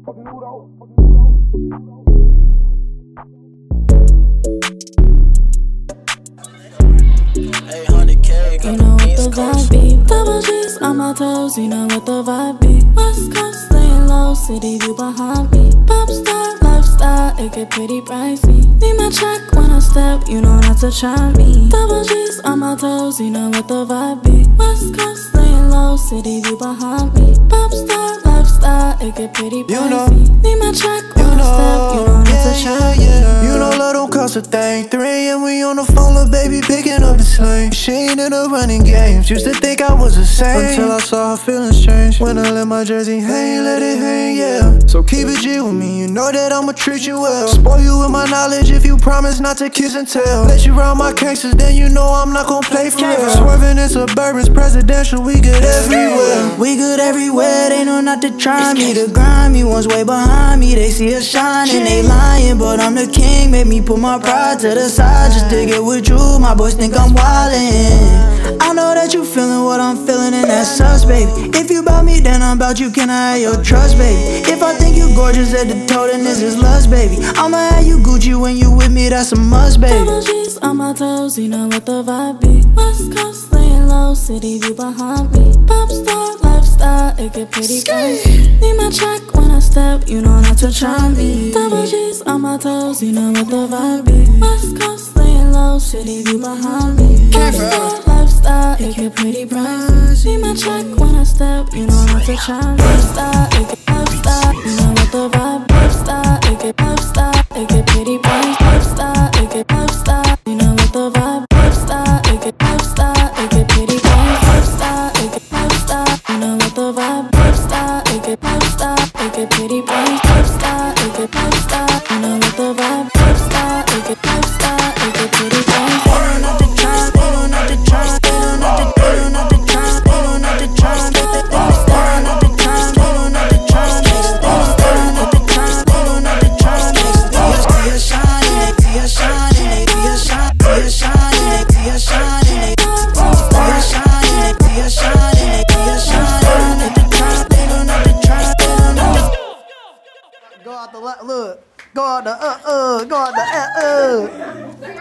You know what the vibe be. Double G's on my toes, you know what the vibe be. West Coast laying low, city view behind me. Pop star lifestyle, it get pretty pricey. Need my check when I step, you know not to try me. Double G's on my toes, you know what the vibe be. West Coast laying low, city view behind me. Pop star lifestyle, it get pretty pricey. Need my check when I step, you know not to try me. You know love don't cost a thing. 3 AM we on the phone, little baby picking up the slang. She ain't in the running games, used to think I was the same, until I saw her feelings change. When I let my jersey hang, let it hang, yeah. So keep it G with me, you know that I'ma treat you well. Spoil you with my knowledge if you promise not to kiss and tell. Let you round my cases, then you know I'm not gon' play for real. Swerving in Suburbans, presidential, we good everywhere. We good everywhere, they know not to try me. The grimy ones way behind me, they see us shining, they lying, but I'm the king. Make me put my pride to the side just to get with you. My boys think I'm wildin'. I know that you feeling what I'm feeling, and that's us, baby. If you bout me, then I'm bout you. Can I have your trust, baby? If I think you gorgeous head to toe, then this is lust, baby. I'ma have you Gucci when you with me, that's a must, baby. Double G's on my toes, you know what the vibe be. West Coast laying low, city view behind me. Pop star lifestyle, it get pretty pricey. Need my check when I step, you know not to try me. Double G's on my toes, you know what the vibe be. West Coast laying low, city view behind me. Pop star lifestyle, it get pretty pricey. Need my check when I step, you know not to try me. Lifestyle, it get lifestyle, you know what the vibe. Lifestyle, it get lifestyle, it get pretty pricey. Lifestyle, it get lifestyle, you know what the vibe. Lifestyle, it get lifestyle, it get pretty pricey. Lifestyle, it get lifestyle, you know what the vibe. Lifestyle, it get lifestyle, it get pretty pricey. Lifestyle, it get lifestyle, you know what the vibe. Lifestyle, it get lifestyle, it get pretty pricey. They don't have to try, they don't have to try, they don't have to, they don't have to try, they don't have to try, they don't have to try, they don't have to try, they don't have to try, they don't have to try, see us shining, see us shining, see us shining, see us shining, see us shining, see us shining, see us shining, they don't have to try, they don't have to. Go out the look, go out the go out the